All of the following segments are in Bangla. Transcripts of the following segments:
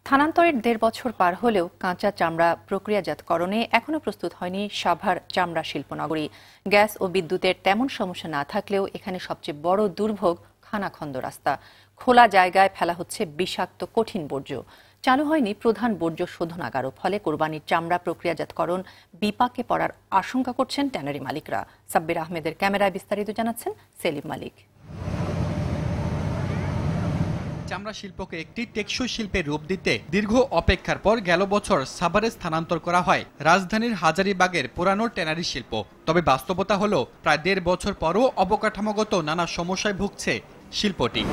স্থানান্তরের ১.৫ বছর পার হলেও কাঁচা চামড়া প্রক্রিয়াজাতকরণে এখনো প্রস্তুত হয়নি সাভার চামড়া শিল্পনগরী। গ্যাস ও বিদ্যুতের তেমন সমস্যা না থাকলেও এখানে সবচেয়ে বড় দুর্ভোগ খানাখন্দ রাস্তা। খোলা জায়গায় ফেলা হচ্ছে বিষাক্ত কঠিন বর্জ্য। চালু হয়নি প্রধান বর্জ্য শোধনাগারও, ফলে কোরবানির চামড়া প্রক্রিয়াজাতকরণ বিপাকে পড়ার আশঙ্কা করছেন ট্যানারি মালিকরা। সাব্বির আহমেদের ক্যামেরায় বিস্তারিত জানাচ্ছেন সেলিম মালিক। চামড়া শিল্পকে একটি টেকসই শিল্পের রূপ দিতে দীর্ঘ অপেক্ষার পর গেল বছর সাভারে স্থানান্তর করা হয় রাজধানীর হাজারীবাগের পুরানো ট্যানারি শিল্প। তবে বাস্তবতা হলো প্রায় ১.৫ বছর পরও অবকাঠামোগত নানা সমস্যায় ভুগছে শিল্পটি।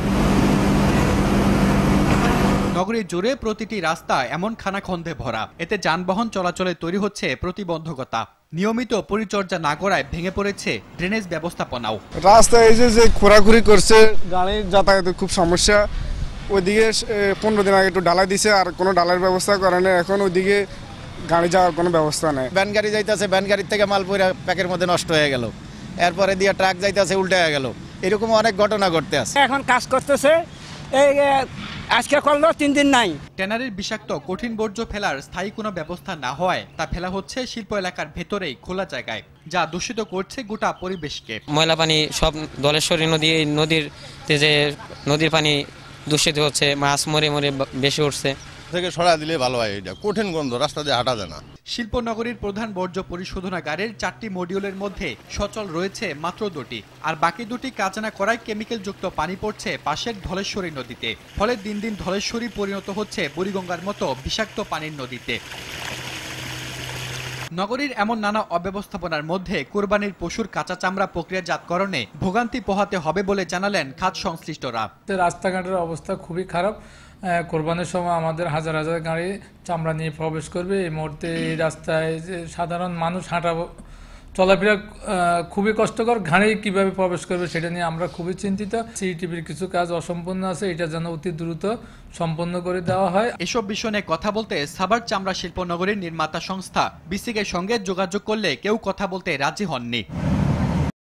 নগরীর জুড়ে প্রতিটি রাস্তা এমন খানাখন্দে ভরা, এতে যানবাহন চলাচলে তৈরি হচ্ছে প্রতিবন্ধকতা। নিয়মিত পরিচর্যা না করায় ভেঙে পড়েছে ড্রেনেজ ব্যবস্থাপনাও। রাস্তা এই যে খোঁড়াখুড়ি করছে, গাড়ির যাতায়াতের খুব সমস্যা। ওইদিকে 15 দিন আগে একটু ঢালাই দিছে, আর কোনো ঢালাইয়ের ব্যবস্থা করে না। এখন ওইদিকে গাড়ি যাওয়ার কোনো ব্যবস্থা নেই। ভ্যান গাড়ি যাইতেছে, ভ্যান গাড়ির থেকে মাল পড়ে প্যাকের মধ্যে নষ্ট হয়ে গেল, এরপরে দিয়ে ট্রাক যাইতেছে উল্টে হয়ে গেল। এরকম অনেক ঘটনা ঘটতে আছে। এখন কাজ করতেছে, এই আজকে করলো 3 দিন নাই। ট্যানারির বিষাক্ত কঠিন বর্জ্য ফেলার স্থায়ী কোনো ব্যবস্থা না হওয়ায় তা ফেলা হচ্ছে শিল্প এলাকার ভেতরেই খোলা জায়গায়, যা দূষিত করছে গোটা পরিবেশকে। ময়লা পানি সব ধলেশ্বরী নদীর পানি দূষিত হচ্ছে, মাছ মরে মরে বেশি উঠছে। থেকে সরা দিলে ভালো হয়, এটা কঠিন গন্ধ, রাস্তা দিয়ে হাঁটা যায় না। শিল্পনগরীর প্রধান বর্জ্য পরিশোধনাগারের 4টি মডিউলের মধ্যে সচল রয়েছে মাত্র 2টি, আর বাকি 2টি কাজ না করায় কেমিক্যাল যুক্ত পানি পড়ছে পাশের ধলেশ্বরী নদীতে। ফলে দিন দিন ধলেশ্বরী পরিণত হচ্ছে বুড়িগঙ্গার মতো বিষাক্ত পানির নদীতে। নগরীর এমন নানা অব্যবস্থাপনার মধ্যে কোরবানির পশুর কাঁচা চামড়া প্রক্রিয়াজাতকরণে ভোগান্তি পোহাতে হবে বলে জানালেন খাত সংশ্লিষ্টরা। রাস্তাঘাটের অবস্থা খুবই খারাপ। কোরবানির সময় আমাদের হাজার হাজার গাড়ি চামড়া নিয়ে প্রবেশ করবে। এই মুহূর্তে এই রাস্তায় যে সাধারণ মানুষ চলাফেরা খুবই কষ্টকর। গাড়ি কিভাবে প্রবেশ করবে সেটা নিয়ে আমরা খুবই চিন্তিত। সিইটিভির কিছু কাজ অসম্পূর্ণ আছে, এটা যেন অতি দ্রুত সম্পন্ন করে দেওয়া হয়। এসব বিষয় নিয়ে কথা বলতে সাভার চামড়া শিল্পনগরীর নির্মাতা সংস্থা বিসিকের সঙ্গে যোগাযোগ করলে কেউ কথা বলতে রাজি হননি।